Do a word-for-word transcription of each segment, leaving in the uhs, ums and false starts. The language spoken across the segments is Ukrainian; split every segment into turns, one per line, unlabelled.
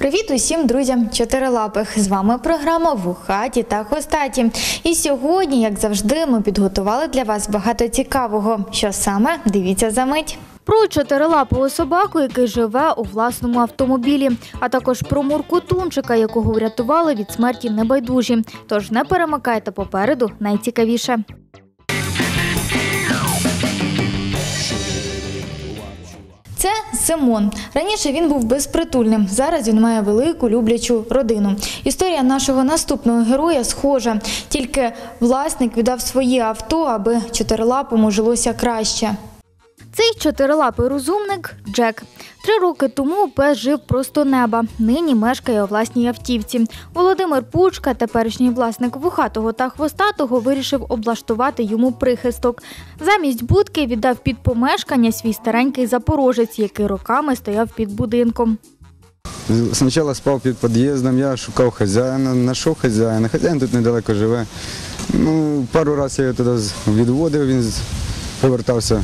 Привіт усім друзям чотирилапих! З вами програма «Вухаті та хвостаті». І сьогодні, як завжди, ми підготували для вас багато цікавого. Що саме? Дивіться за мить. Про чотирилапого собаку, який живе у власному автомобілі, а також про Муркотунчика, якого врятували від смерті небайдужі. Тож не перемикайте, попереду найцікавіше. Це Симон. Раніше він був безпритульним, зараз він має велику люблячу родину. Історія нашого наступного героя схожа, тільки власник віддав своє авто, аби чотирилапому жилося краще. Цей чотирилапий розумник – Джек. Три роки тому пес жив просто неба. Нині мешкає у власній автівці. Володимир Пучка, теперішній власник Вухатого та Хвостатого, вирішив облаштувати йому прихисток. Замість будки віддав під помешкання свій старенький запорожець, який роками стояв під будинком.
Спочатку спав під під'їздом, я шукав хазяїна, знайшов хазяїна. Хазяїн тут недалеко живе. Ну, пару разів я його туди відводив, він повертався.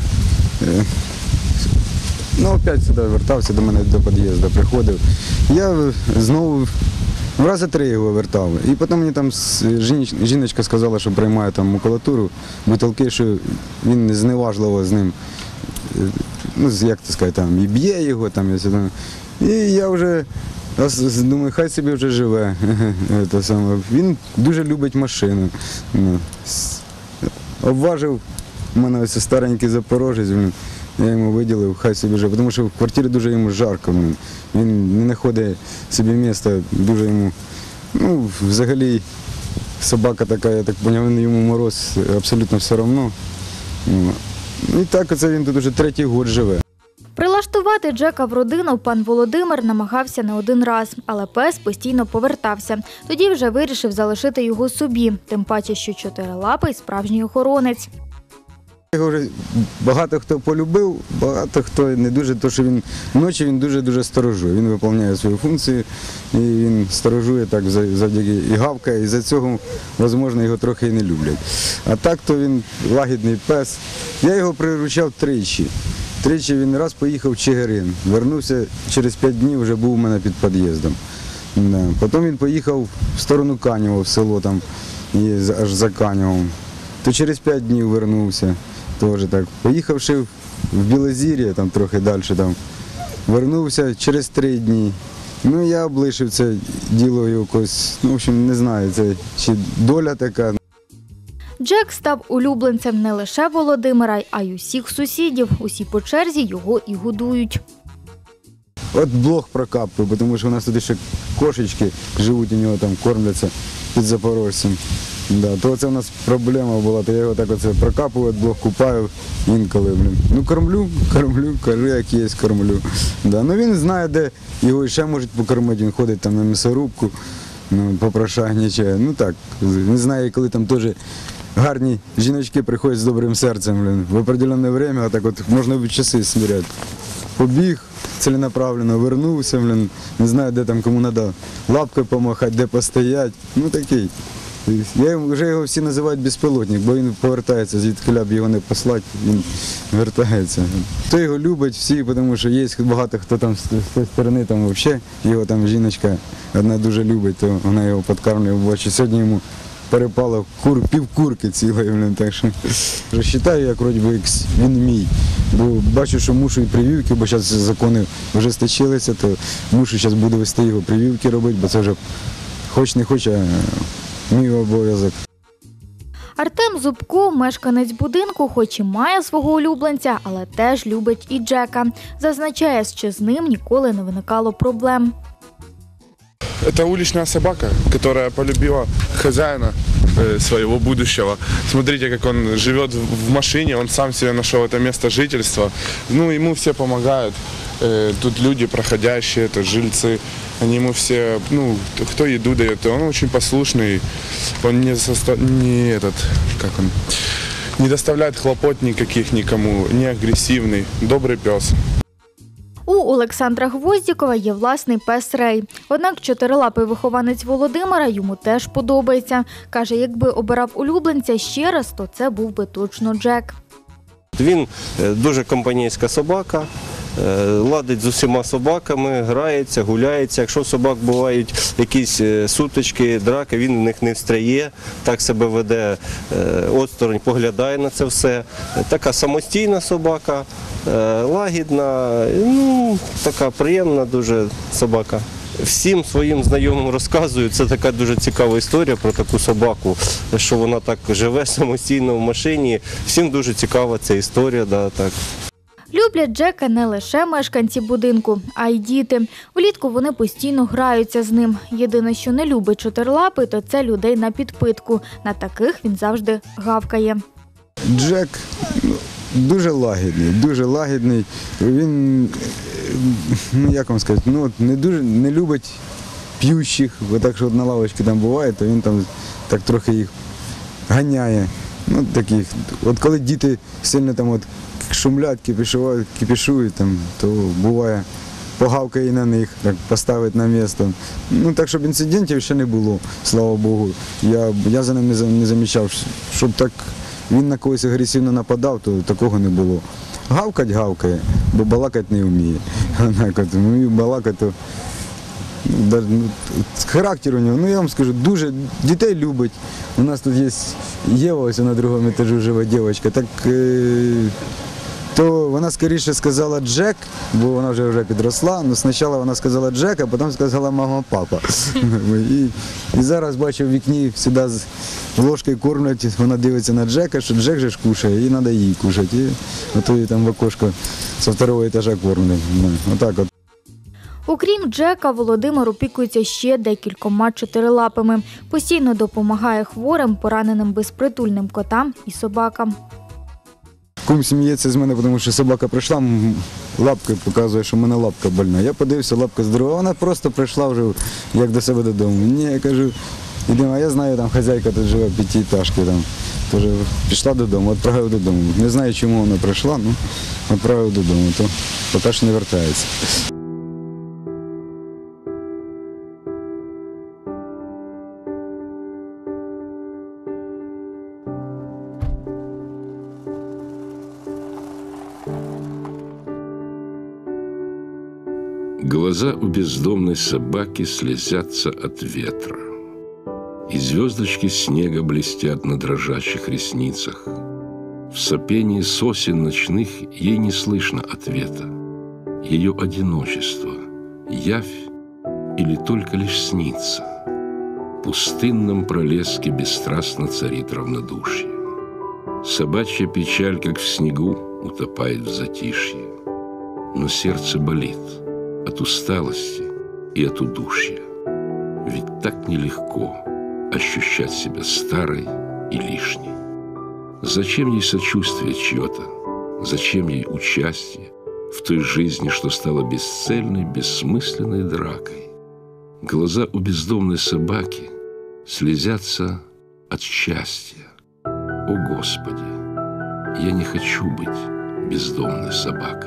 Ну, опять сюди вертався, до мене до під'їзду приходив. Я знову в рази три його вертав. І потім мені там жіночка сказала, що приймає там макулатуру, бутилки, що він зневажливо з ним, ну, як це сказати, там, і б'є його, там, і я вже думаю, хай собі вже живе. Він дуже любить машину. Обважив, у мене ось старенький запорожець, я йому виділив, хай собі живе, тому що в квартирі дуже йому жарко, він не знаходить собі місця, дуже йому, ну, взагалі собака така, я так зрозумів, йому мороз абсолютно все одно. І так оце він тут вже третій рік живе.
Прилаштувати Джека в родину пан Володимир намагався не один раз, але пес постійно повертався. Тоді вже вирішив залишити його собі, тим паче, що чотирилапий – справжній охоронець.
Його вже багато хто полюбив, багато хто не дуже, тому що він ночі він дуже-дуже сторожує. Він виконує свою функцію, і він сторожує так завдяки і гавкає, і за цього, можливо, його трохи і не люблять. А так, то він лагідний пес. Я його приручав тричі. Тричі він раз поїхав в Чигирин, вернувся, через п'ять днів вже був у мене під під'їздом. Да. Потім він поїхав в сторону Канєва, в село, там, аж за Канєвом. То через п'ять днів вернувся. Тоже так. Поїхавши в Білозір'я, там трохи далі, там, вернувся через три дні. Ну, я облишив це діло якось, ну, в общем, не знаю, це чи доля така.
Джек став улюбленцем не лише Володимира, а й усіх сусідів. Усі по черзі його і годують.
От блох прокапую, тому що у нас тут ще кошечки живуть, у нього там кормляться під запорожцем. Да, то це у нас проблема була, то я його так оце прокапую, блок купаю інколи. Блін. Ну кормлю, кормлю, кажу, як є, кормлю. Да, ну він знає, де його ще можуть покормити, він ходить там на м'ясорубку, ну, попрошайничає. Ну так, не знаю, коли там теж гарні жіночки приходять з добрим серцем, блін, в определенне время, а так от можна часи сміряти. Побіг ціленаправленно, вернувся, блін, не знаю, де там кому треба лапкою помахати, де постояти, ну такий. Я вже його всі називають безпілотник, бо він повертається, звідки б його не послати, він вертається. Хто його любить, всі, тому що є багато хто там з тієї сторони, там взагалі його там жіночка одна дуже любить, то вона його підкармлює, бачу, сьогодні йому перепало кур, півкурки цілої, блин, так що вважаю, як вроді би він мій. Бо бачу, що мушу і прививки, бо зараз закони вже стачилися, то мушу зараз буду вести його прививки робити, бо це вже хоч не хоч, а мій обов'язок.
Артем Зубко, мешканець будинку, хоч і має свого улюбленця, але теж любить і Джека. Зазначає, що з ним ніколи не виникало проблем.
Это уличная собака, которая полюбила хозяина э, своего будущего. Смотрите, как он живет в машине, он сам себе нашел это место жительства. Ну, ему все помогают. Э, тут люди, проходящие, это жильцы. Они ему все, ну, кто еду дает, он очень послушный. Он не, состо... не этот, как он, не доставляет хлопот никаких никому, не агрессивный, добрый пес.
У Олександра Гвоздікова є власний пес Рей. Однак чотирилапий вихованець Володимира йому теж подобається. Каже, якби обирав улюбленця ще раз, то це був би точно Джек.
Він дуже компанійська собака, е, ладить з усіма собаками, грається, гуляється. Якщо у собак бувають якісь е, сутички, драки, він в них не встряє, так себе веде е, осторонь, поглядає на це все. Така самостійна собака, е, лагідна, ну, така приємна дуже собака. Всім своїм знайомим розказую, це така дуже цікава історія про таку собаку, що вона так живе самостійно в машині. Всім дуже цікава ця історія. Да, так.
Люблять Джека не лише мешканці будинку, а й діти. Влітку вони постійно граються з ним. Єдине, що не любить чотирилапий, то це людей на підпитку. На таких він завжди гавкає.
Джек ну, дуже лагідний, дуже лагідний. Він, ну як вам сказати, ну, не дуже не любить п'ющих. Бо так, що на лавочці там буває, то він там так трохи їх ганяє. Ну, таких. От коли діти сильно там от шумлять, кипішують, кипішують, там, то буває погавкає на них, так, поставить на місце. Ну, так, щоб інцидентів ще не було, слава Богу. Я, я за ним не, не замічав, щоб так він на когось агресивно нападав, то такого не було. Гавкать гавкає, бо балакати не вміє. Вмію балакати, то ну, характер у нього, ну я вам скажу, дуже дітей любить. У нас тут є Єва, ось на другому етажі живе дівчинка, так е, то вона скоріше сказала Джек, бо вона вже вже підросла. Ну, спочатку вона сказала Джек, а потім сказала мама, папа. І, і зараз бачу в вікні завжди з ложкою кормлять, вона дивиться на Джека, що Джек же ж кушає, і треба їй кушати. І ото її там в окошко з другого етажа кормлять. Отак от.
Окрім Джека, Володимир опікується ще декількома чотирилапими. Постійно допомагає хворим, пораненим безпритульним котам і собакам.
Кум сміється з мене, тому що собака прийшла, лапкою показує, що в мене лапка больна. Я подивився, лапка здорова, вона просто прийшла вже як до себе додому. Ні, я кажу, ідемо, а я знаю, там хазяйка тут живе в п'ятиэтажці, там, теж пішла додому, відправив додому. Не знаю, чому вона прийшла, ну, відправив додому, то поки що не вертається.
Глаза у бездомной собаки слезятся от ветра, и звездочки снега блестят на дрожащих ресницах. В сопении сосен ночных ей не слышно ответа. Ее одиночество – явь или только лишь снится? В пустынном пролеске бесстрастно царит равнодушие. Собачья печаль, как в снегу, утопает в затишье. Но сердце болит от усталости и от удушья. Ведь так нелегко ощущать себя старой и лишней. Зачем ей сочувствие чье-то? Зачем ей участие в той жизни, что стала бесцельной, бессмысленной дракой? Глаза у бездомной собаки слезятся от счастья. О, Господи, я не хочу быть бездомной собакой.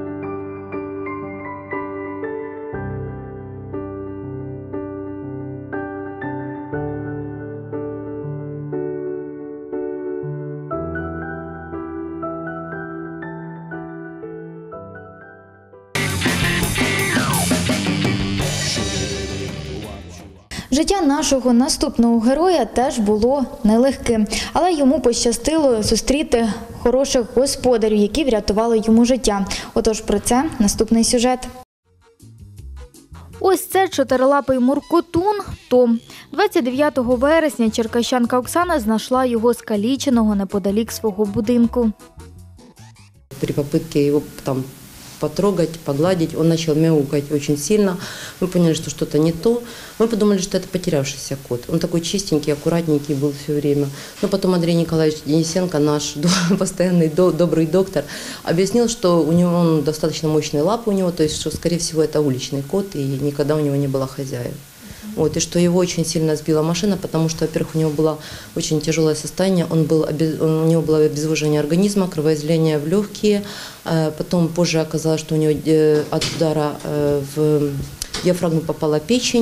Життя нашого наступного героя теж було нелегким, але йому пощастило зустріти хороших господарів, які врятували йому життя. Отож про це наступний сюжет. Ось це чотирилапий муркотун Том. двадцять дев'ятого вересня черкащанка Оксана знайшла його скаліченого неподалік свого будинку.
При попытке его там потрогать, погладить, он начал мяукать очень сильно. Мы поняли, что что-то не то. Мы подумали, что это потерявшийся кот. Он такой чистенький, аккуратненький был все время. Но потом Андрей Николаевич Денисенко, наш постоянный добрый доктор, объяснил, что у него он достаточно мощные лапы у него, то есть, что, скорее всего, это уличный кот, и никогда у него не было хозяев. Вот, и что его очень сильно сбила машина, потому что, во-первых, у него было очень тяжелое состояние, он был, у него было обезвоживание организма, кровоизлияние в легкие, потом позже оказалось, что у него от удара в диафрагму попала печень,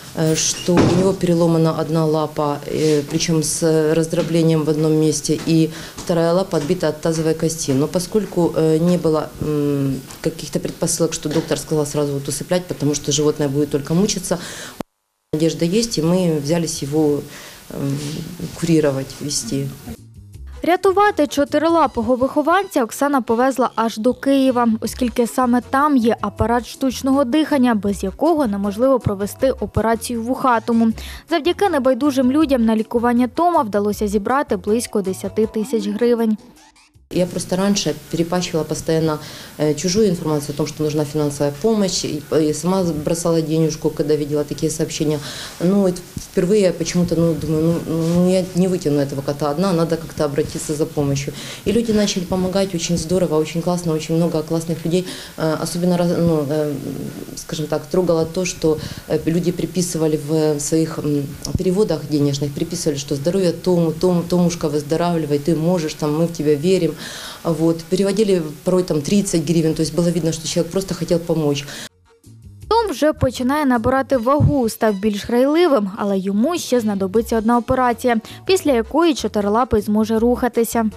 э, что у него переломана одна лапа, э, причем с раздроблением в одном месте, и вторая лапа отбита от тазовой кости. Но поскольку э, не было э, каких-то предпосылок, что доктор сказал сразу вот усыплять, потому что животное будет только мучиться, надежда есть, и мы взялись его э, курировать, вести.
Рятувати чотирилапого вихованця Оксана повезла аж до Києва, оскільки саме там є апарат штучного дихання, без якого неможливо провести операцію вухатому. Завдяки небайдужим людям на лікування Тома вдалося зібрати близько десяти тисяч гривень.
Я просто раньше перепачивала постоянно чужую информацию о том, что нужна финансовая помощь, и сама бросала денежку, когда видела такие сообщения. Ну, впервые я почему-то ну, думаю, ну, ну, я не вытяну этого кота одна, надо как-то обратиться за помощью. И люди начали помогать, очень здорово, очень классно, очень много классных людей. Особенно, ну, скажем так, трогало то, что люди приписывали в своих переводах денежных, приписывали, что здоровье Тому, Тому, Томушка, выздоравливай, ты можешь, там, мы в тебя верим. Вот. Переводили порой там тридцать гривен, то есть было видно, что человек просто хотел помочь.
Том вже починає набирати вагу, став більш грайливим, але йому ще знадобиться одна операція, після якої чотирилапий зможе рухатися.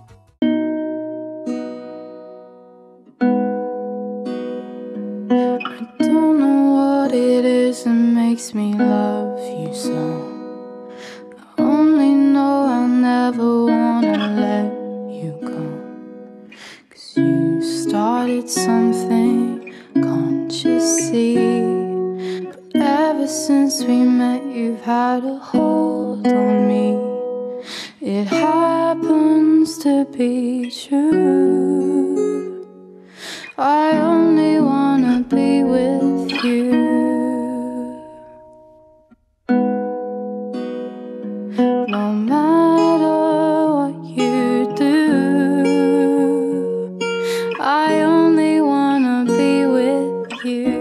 Started something, can't you see? But ever since we met, you've had a hold on me. It happens to be true. I only wanna be with you. No matter what you do, I only wanna be with you.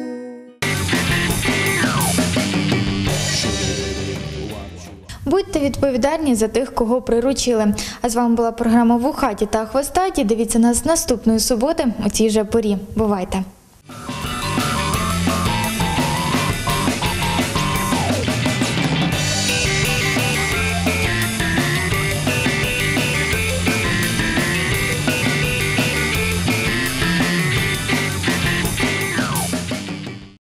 Будьте відповідальні за тих, кого приручили. А з вами була програма «Вухаті та хвостаті». Дивіться нас наступної суботи у цій же порі. Бувайте!